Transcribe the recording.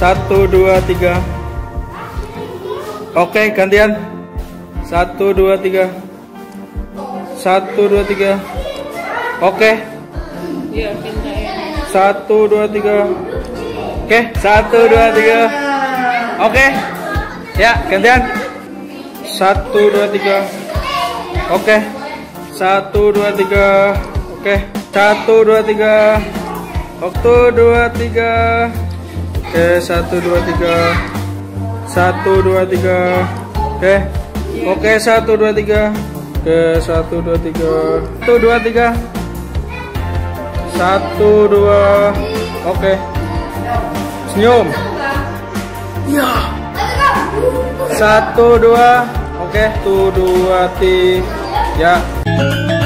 1, 2, 3. Oke, gantian. 1, 2, 3. 1, 2, 3. Oke. Iya, pintar ya. 1, 2, 3. Oke, 1, 2, 3. Oke. Ya, gantian. 1, 2, 3. Oke. 1, 2, 3. Oke. 1, 2, 3. 1, 2, 3. Oke, 1, 2, 3. 1, 2, 3. Oke. Oke, 1, 2, 3. Oke, 1, 2, 3. 1, 2, 3. 1, 2. Oke. Senyum. Ya. 1, 2. Oke, 1, 2, 3. Ya.